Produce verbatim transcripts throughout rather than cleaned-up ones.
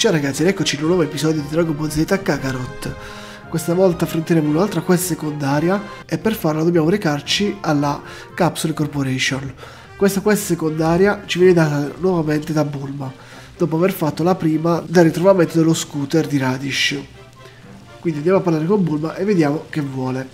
Ciao ragazzi, eccoci in un nuovo episodio di Dragon Ball Z Kakarot. Questa volta affronteremo un'altra quest secondaria e per farla dobbiamo recarci alla Capsule Corporation. Questa quest secondaria ci viene data nuovamente da Bulma, dopo aver fatto la prima del ritrovamento dello scooter di Radish. Quindi andiamo a parlare con Bulma e vediamo che vuole.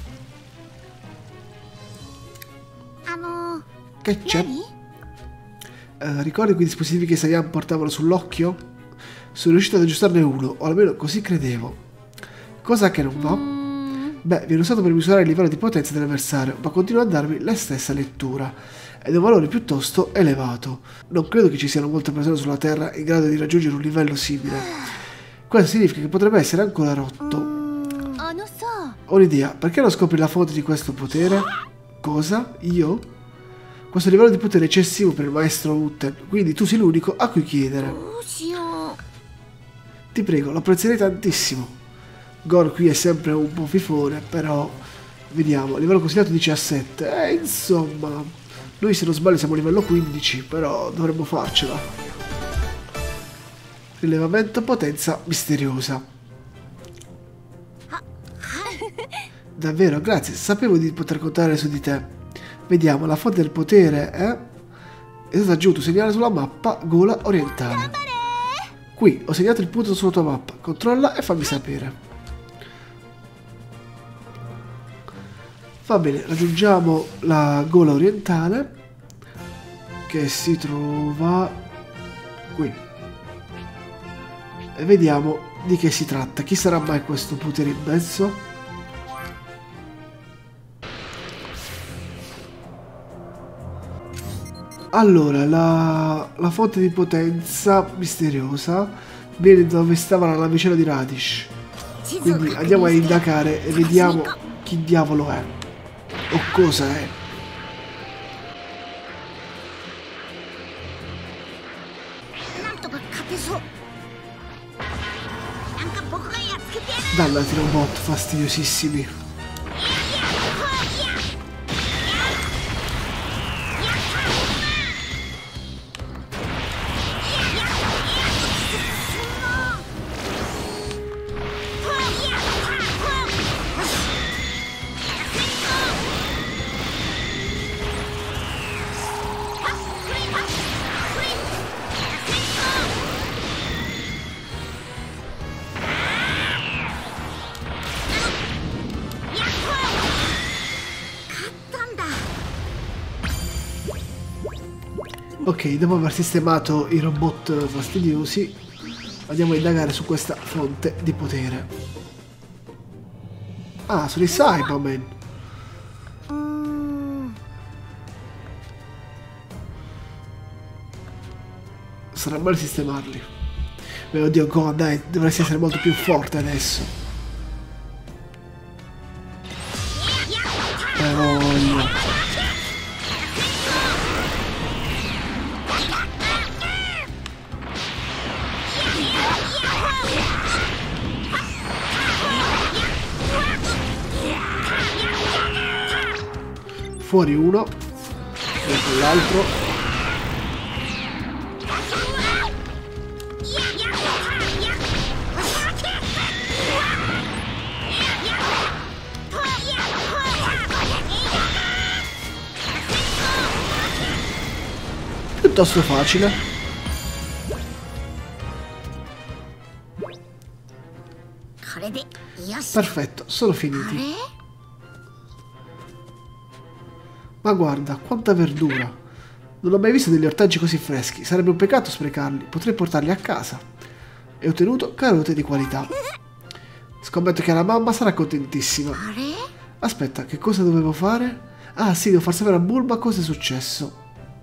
Che c'è? Uh, ricordi quei dispositivi che Saiyan portavano sull'occhio? Sono riuscito ad aggiustarne uno, o almeno così credevo. Cosa che non va? Beh, viene usato per misurare il livello di potenza dell'avversario, ma continua a darmi la stessa lettura. Ed è un valore piuttosto elevato. Non credo che ci siano molte persone sulla Terra in grado di raggiungere un livello simile. Questo significa che potrebbe essere ancora rotto. Ho un'idea, perché non scopri la fonte di questo potere? Cosa? Io? Questo livello di potere è eccessivo per il maestro Utten, quindi tu sei l'unico a cui chiedere. Ti prego, lo apprezzerei tantissimo. Gor qui è sempre un po' fifone, però vediamo, livello consigliato diciassette. Eh, insomma, noi se non sbaglio siamo a livello quindici, però dovremmo farcela. Rilevamento potenza misteriosa. Davvero, grazie, sapevo di poter contare su di te. Vediamo, la fonte del potere è... è stato aggiunto un segnale sulla mappa Gola orientale. Qui, ho segnato il punto sulla tua mappa. Controlla e fammi sapere. Va bene, raggiungiamo la Gola orientale, che si trova qui. E vediamo di che si tratta. Chi sarà mai questo potere immenso? Allora, la, la fonte di potenza misteriosa viene dove stava la navicella di Radish. Quindi andiamo a indagare e vediamo chi diavolo è. O cosa è. Dannati robot fastidiosissimi. Ok, dopo aver sistemato i robot fastidiosi, andiamo a indagare su questa fonte di potere. Ah, sono i Cybermen. Sarà bello sistemarli. Beh, oddio, Gohan, dai, dovresti essere molto più forte adesso. Però... fuori uno, ecco l'altro. Piuttosto facile. Perfetto, sono finiti. Ma guarda, quanta verdura! Non ho mai visto degli ortaggi così freschi, sarebbe un peccato sprecarli, potrei portarli a casa. E ho ottenuto carote di qualità. Scommetto che la mamma sarà contentissima. Aspetta, che cosa dovevo fare? Ah sì, devo far sapere a Bulma cosa è successo.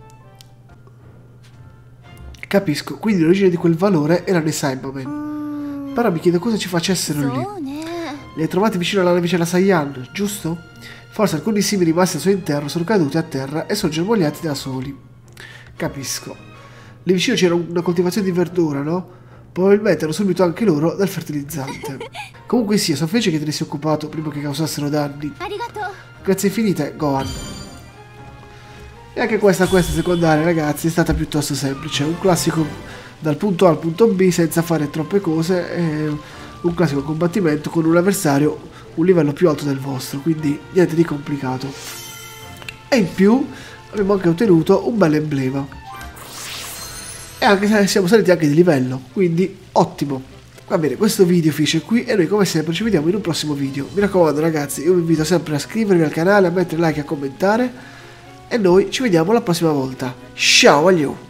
Capisco, quindi l'origine di quel valore erano i Cybermen. Però mi chiedo cosa ci facessero lì. Li hai trovati vicino alla navicella Saiyan, giusto? Forse alcuni simili rimasti al suo interno sono caduti a terra e sono germogliati da soli. Capisco. Lì vicino c'era una coltivazione di verdura, no? Probabilmente hanno subito anche loro del fertilizzante. Comunque sia, sono felice che te ne sia occupato prima che causassero danni. Grazie infinite, Gohan. E anche questa quest secondaria, ragazzi, è stata piuttosto semplice. Un classico dal punto A al punto B senza fare troppe cose, è un classico combattimento con un avversario un livello più alto del vostro, quindi niente di complicato. E in più abbiamo anche ottenuto un bel emblema e anche siamo saliti anche di livello, quindi ottimo. Va bene, questo video finisce qui e noi come sempre ci vediamo in un prossimo video. Mi raccomando ragazzi, io vi invito sempre a iscrivervi al canale, a mettere like e a commentare e noi ci vediamo la prossima volta. Ciao, aglio!